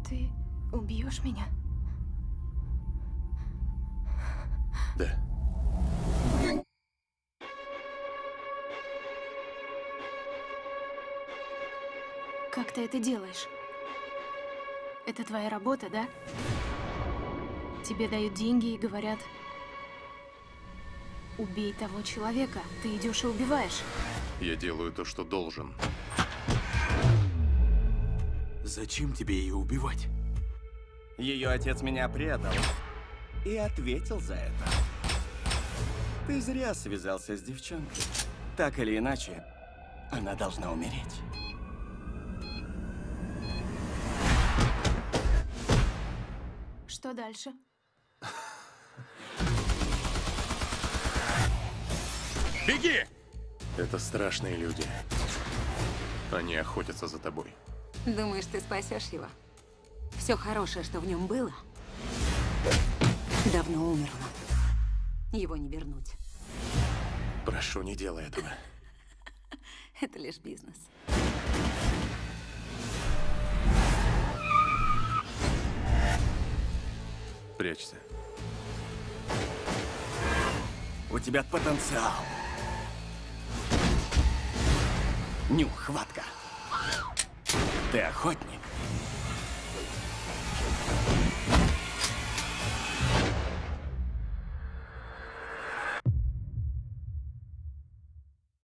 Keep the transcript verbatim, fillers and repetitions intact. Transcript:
Ты убьешь меня? Да. Как ты это делаешь? Это твоя работа, да? Тебе дают деньги и говорят: убей того человека. Ты идешь и убиваешь. Я делаю то, что должен. Зачем тебе ее убивать? Ее отец меня предал и ответил за это. Ты зря связался с девчонкой. Так или иначе, она должна умереть. Что дальше? Беги! Это страшные люди. Они охотятся за тобой. Думаешь, ты спасешь его? Все хорошее, что в нем было, давно умерло. Его не вернуть. Прошу, не делай этого. Это лишь бизнес. Прячься. У тебя потенциал. Нюх, хватка. Ты охотник.